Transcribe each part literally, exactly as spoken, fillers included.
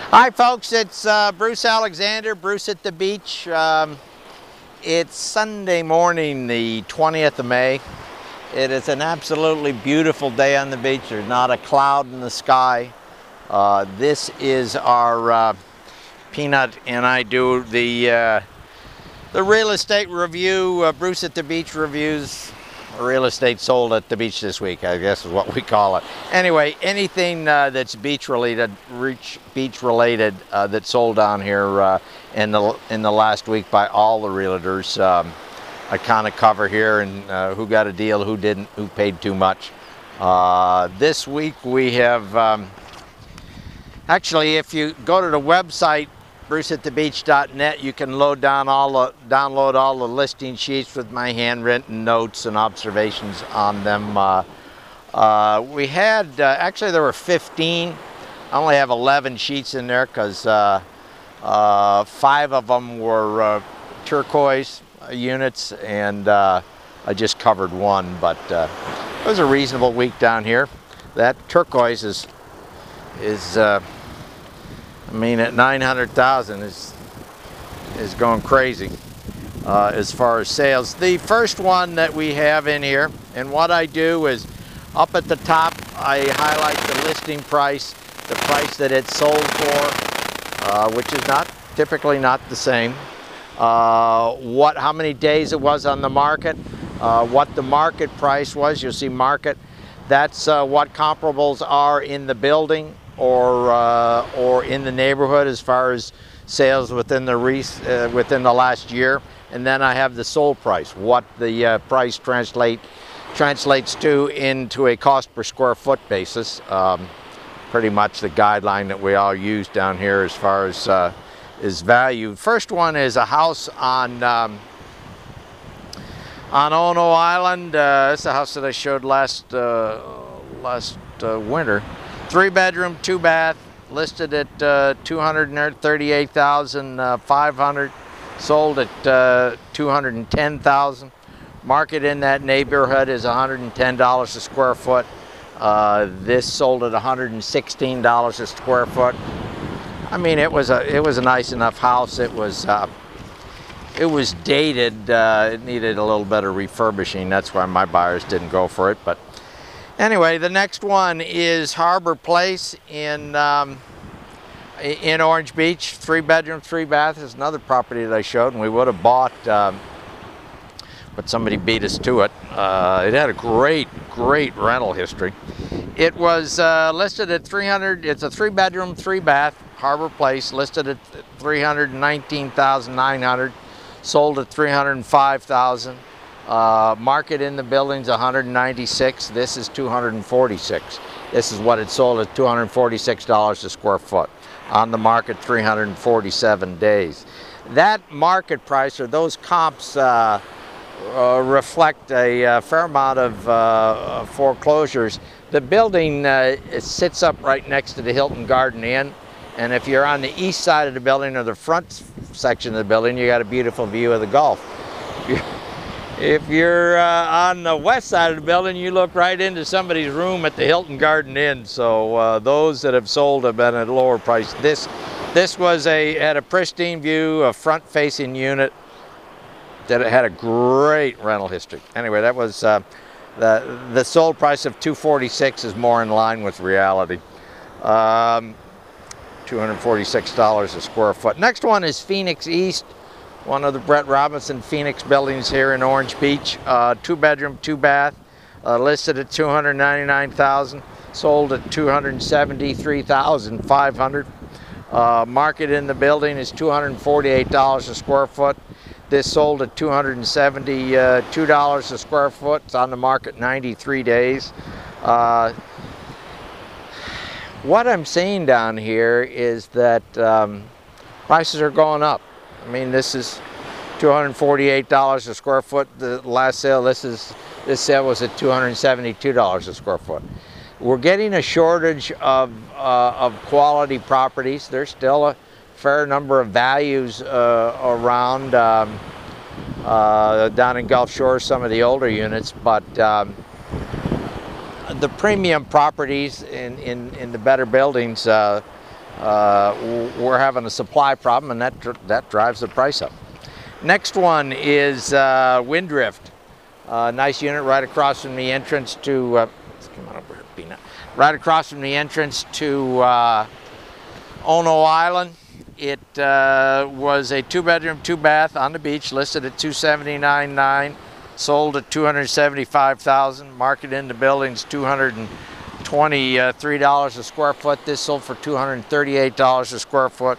Hi folks, it's uh, Bruce Alexander, Bruce at the Beach. Um, it's Sunday morning, the twentieth of May. It is an absolutely beautiful day on the beach. There's not a cloud in the sky. Uh, this is our uh, Peanut and I do the uh, the real estate review, uh, Bruce at the Beach reviews. Real estate sold at the beach this week, I guess is what we call it. Anyway, anything uh, that's beach related, reach beach related uh, that sold down here uh, in the in the last week by all the realtors, um, I kind of cover here, and uh, who got a deal, who didn't, who paid too much. Uh, this week we have um, actually, if you go to the website bruce at the beach dot net, you can load down all the, download all the listing sheets with my handwritten notes and observations on them. Uh, uh, we had, uh, actually there were fifteen. I only have eleven sheets in there because uh, uh, five of them were uh, turquoise units, and uh, I just covered one, but uh, it was a reasonable week down here. That turquoise is, is uh, I mean, at nine hundred thousand is is going crazy uh, as far as sales. The first one that we have in here, and what I do is up at the top I highlight the listing price, the price that it's sold for, uh, which is not typically not the same. Uh, what, how many days it was on the market, uh, what the market price was. You'll see market. That's uh, what comparables are in the building or uh, or in the neighborhood as far as sales within the re uh, within the last year. And then I have the sold price, what the uh, price translate translates to into a cost per square foot basis. Um, pretty much the guideline that we all use down here as far as uh, is value. First one is a house on um, on Ono Island. Uh, it's a house that I showed last uh, last uh, winter. Three bedroom, two bath, listed at uh, two hundred thirty-eight thousand five hundred, sold at uh, two hundred ten thousand. Market in that neighborhood is one hundred ten dollars a square foot. Uh, this sold at one hundred sixteen dollars a square foot. I mean, it was a it was a nice enough house. It was uh, it was dated. Uh, it needed a little bit of refurbishing. That's why my buyers didn't go for it. But anyway, the next one is Harbor Place in um, in Orange Beach. Three bedroom, three bath. Is another property that I showed, and we would have bought, um, but somebody beat us to it. Uh, it had a great, great rental history. It was uh, listed at three hundred. It's a three bedroom, three bath. Harbor Place, listed at three hundred nineteen thousand nine hundred, sold at three hundred five thousand. Uh, market in the building's one hundred ninety-six. This is two hundred forty-six. This is what it sold at, two hundred forty-six dollars a square foot. On the market, three hundred forty-seven days. That market price, or those comps, uh, uh, reflect a, a fair amount of uh, foreclosures. The building uh, it sits up right next to the Hilton Garden Inn, and if you're on the east side of the building or the front section of the building, you got a beautiful view of the Gulf. If you're uh, on the west side of the building, you look right into somebody's room at the Hilton Garden Inn. So uh, those that have sold have been at a lower price. This this was a had a pristine view, a front-facing unit that had a great rental history. Anyway, that was uh, the the sold price of two hundred forty-six is more in line with reality. Um, two hundred forty-six dollars a square foot. Next one is Phoenix East. One of the Brett Robinson Phoenix buildings here in Orange Beach. Uh, two bedroom, two bath, uh, listed at two hundred ninety-nine thousand, sold at two hundred seventy-three thousand five hundred. Uh, market in the building is two hundred forty-eight dollars a square foot. This sold at two hundred seventy-two dollars a square foot. It's on the market ninety-three days. Uh, what I'm seeing down here is that um, prices are going up. I mean, this is two hundred forty-eight dollars a square foot. The last sale, this is this sale was at two hundred seventy-two dollars a square foot. We're getting a shortage of uh, of quality properties. There's still a fair number of values uh, around um, uh, down in Gulf Shores, some of the older units, but um, the premium properties in in, in the better buildings. Uh, uh, we're having a supply problem, and that that drives the price up. Next one is uh, Windrift. Uh, nice unit right across from the entrance to. Uh, let's come on over here, Peanut. Right across from the entrance to uh, Ono Island. It uh, was a two-bedroom, two-bath on the beach, listed at two seventy-nine nine, sold at two hundred seventy-five thousand. Market in the building's two hundred twenty-three dollars a square foot. This sold for two hundred thirty-eight dollars a square foot.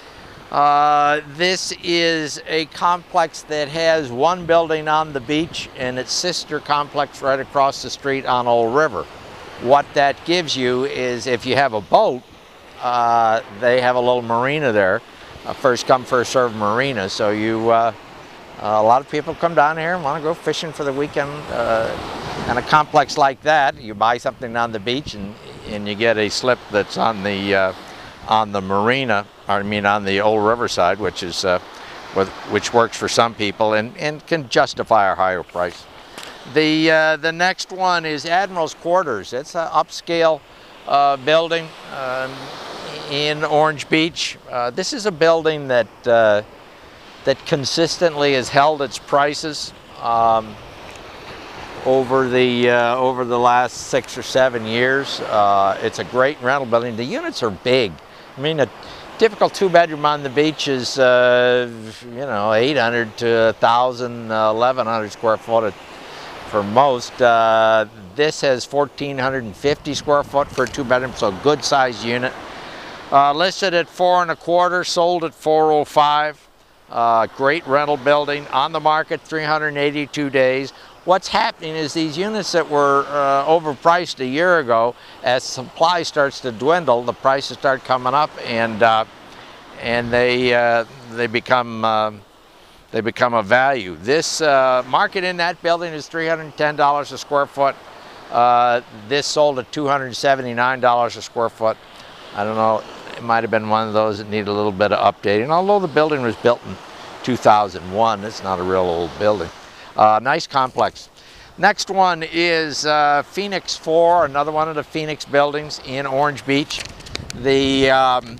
Uh, this is a complex that has one building on the beach and its sister complex right across the street on Old River. What that gives you is, if you have a boat, uh, they have a little marina there, a first come first served marina. So you, uh, a lot of people come down here and want to go fishing for the weekend. Uh, and a complex like that, you buy something on the beach and and you get a slip that's on the uh, on the marina. I mean, on the Old Riverside, which is uh, with, which works for some people and, and can justify a higher price. The uh, the next one is Admiral's Quarters. It's an upscale uh, building um, in Orange Beach. Uh, this is a building that uh, that consistently has held its prices um, over the uh, over the last six or seven years. Uh, it's a great rental building. The units are big. I mean, a typical two-bedroom on the beach is, uh, you know, eight hundred to one thousand, uh, eleven hundred square foot for most. Uh, this has fourteen fifty square foot for a two-bedroom, so a good-sized unit. Uh, listed at four and a quarter, sold at four oh five. Uh, great rental building, on the market three hundred eighty-two days. What's happening is these units that were uh, overpriced a year ago, as supply starts to dwindle, the prices start coming up, and uh, and they uh, they become uh, they become a value. This uh, market in that building is three hundred ten dollars a square foot. Uh, this sold at two hundred seventy-nine dollars a square foot. I don't know. It might have been one of those that need a little bit of updating. Although the building was built in two thousand one, it's not a real old building. Uh, nice complex. Next one is uh, Phoenix four, another one of the Phoenix buildings in Orange Beach. The um,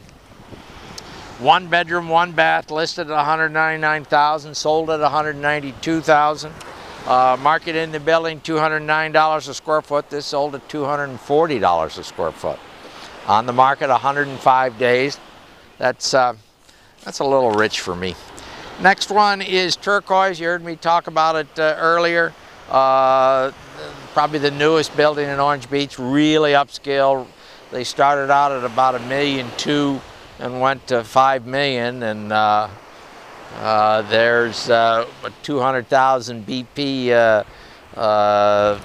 one bedroom, one bath, listed at one hundred ninety-nine thousand dollars, sold at one hundred ninety-two thousand dollars. Uh, market in the building, two hundred nine dollars a square foot. This sold at two hundred forty dollars a square foot. On the market, one hundred five days. That's, uh, that's a little rich for me. Next one is Turquoise. You heard me talk about it uh, earlier. Uh, probably the newest building in Orange Beach, really upscale. They started out at about a million two and went to five million, and uh, uh, there's uh, a two hundred thousand B P uh, uh,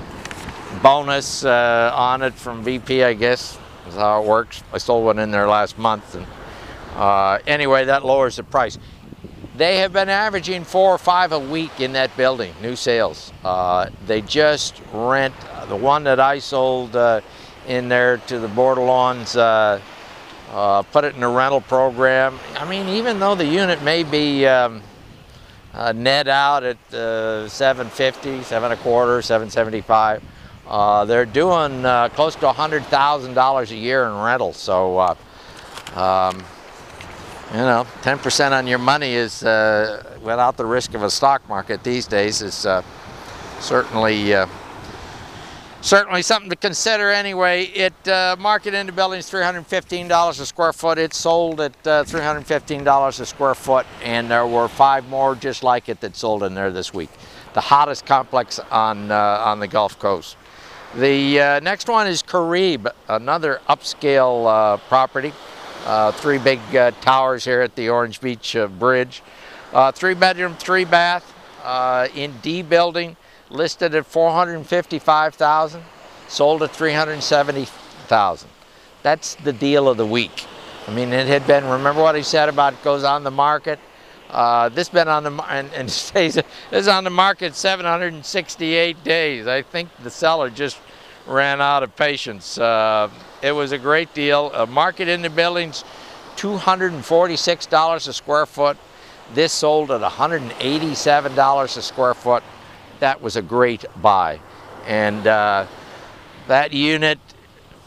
bonus uh, on it from B P, I guess is how it works. I sold one in there last month, and uh, anyway, that lowers the price. They have been averaging four or five a week in that building, new sales. Uh, they just rent, uh, the one that I sold uh, in there to the Bordelons, uh, uh, put it in a rental program. I mean, even though the unit may be um, uh, net out at uh, seven fifty, seven a quarter, seven seventy-five, uh, they're doing uh, close to one hundred thousand dollars a year in rentals. So, uh, um, you know, ten percent on your money is, uh, without the risk of a stock market these days, is uh, certainly uh, certainly something to consider. Anyway, it uh, market in the building is three hundred fifteen dollars a square foot. It sold at uh, three hundred fifteen dollars a square foot, and there were five more just like it that sold in there this week. The hottest complex on uh, on the Gulf Coast. The uh, next one is Caribe, another upscale uh, property. Uh, three big uh, towers here at the Orange Beach uh, Bridge. Uh, three bedroom, three bath uh, in D building, listed at four hundred fifty-five thousand dollars, sold at three hundred seventy thousand dollars. That's the deal of the week. I mean, it had been, remember what he said about it goes on the market? Uh, this been on the and, and stays is on the market seven hundred sixty-eight days. I think the seller just ran out of patience. Uh, it was a great deal. A market in the buildings, two hundred forty-six dollars a square foot. This sold at one hundred eighty-seven dollars a square foot. That was a great buy. And uh, that unit,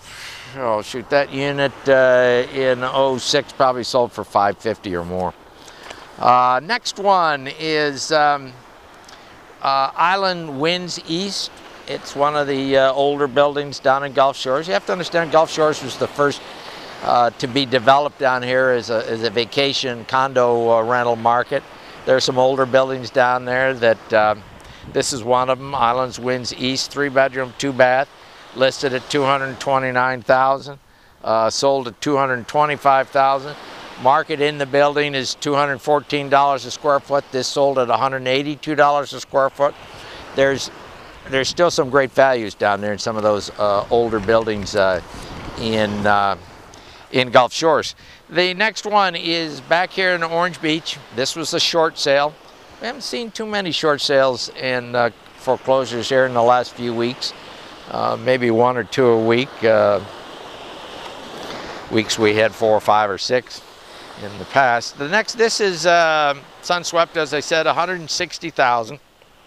oh shoot, that unit uh, in oh six probably sold for five fifty or more. Uh, next one is um, uh, Island Winds East. It's one of the uh, older buildings down in Gulf Shores. You have to understand Gulf Shores was the first uh, to be developed down here as a, as a vacation condo uh, rental market. There are some older buildings down there that, uh, this is one of them, Islands Winds East, three bedroom, two bath, listed at two hundred twenty-nine thousand dollars, uh, sold at two hundred twenty-five thousand dollars. Market in the building is two hundred fourteen dollars a square foot. This sold at one hundred eighty-two dollars a square foot. There's There's still some great values down there in some of those uh, older buildings uh, in, uh, in Gulf Shores. The next one is back here in Orange Beach. This was a short sale. We haven't seen too many short sales and uh, foreclosures here in the last few weeks. Uh, maybe one or two a week. Uh, weeks we had four or five or six in the past. The next, this is uh, Sunswept, as I said, one hundred sixty thousand dollars.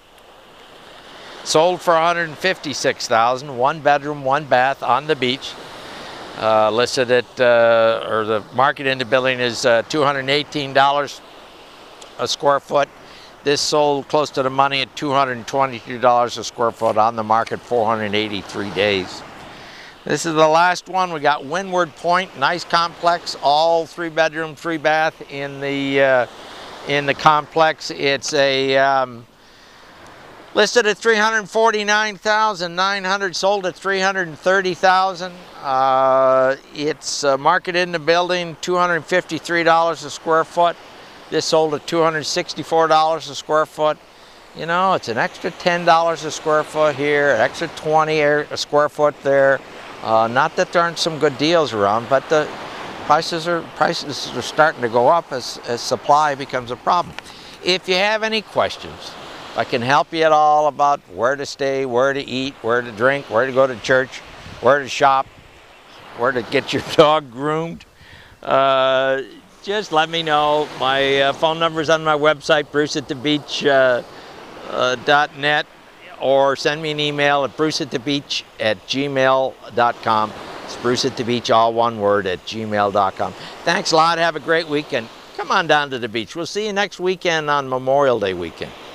Sold for one hundred fifty-six thousand dollars, one bedroom, one bath on the beach. Uh, listed at, uh, or the market in the building is uh, two hundred eighteen dollars a square foot. This sold close to the money at two hundred twenty-two dollars a square foot, on the market four hundred eighty-three days. This is the last one. We got Windward Point, nice complex, all three bedroom, three bath in the, uh, in the complex. It's a, um, listed at three hundred forty-nine thousand nine hundred dollars, sold at three hundred thirty thousand dollars. Uh, it's uh, market in the building, two hundred fifty-three dollars a square foot. This sold at two hundred sixty-four dollars a square foot. You know, it's an extra ten dollars a square foot here, an extra twenty dollars a square foot there. Uh, not that there aren't some good deals around, but the prices are prices are starting to go up as, as supply becomes a problem. If you have any questions, I can help you at all about where to stay, where to eat, where to drink, where to go to church, where to shop, where to get your dog groomed. Uh, just let me know. My uh, phone number is on my website, bruce at the beach dot net, or send me an email at bruce at the beach at gmail dot com. It's Bruce at the Beach, all one word, at gmail dot com. Thanks a lot. Have a great weekend. Come on down to the beach. We'll see you next weekend on Memorial Day weekend.